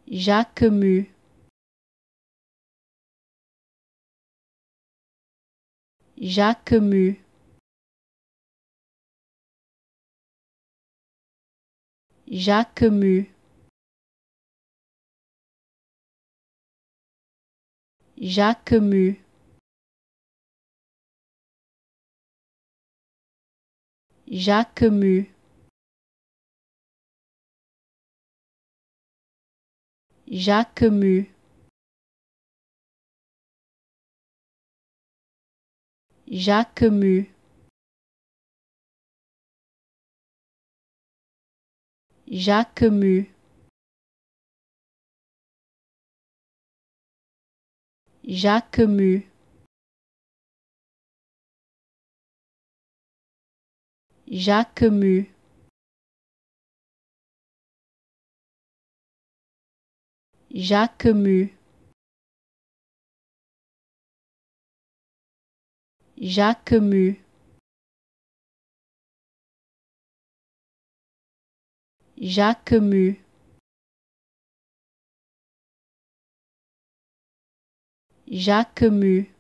Jacquemus, Jacquemus, Jacquemus, Jacquemus, Jacquemus, Jacquemus, Jacquemus, Jacquemus, Jacquemus, Jacquemus, Jacquemus, Jacquemus, Jacquemus, Jacquemus,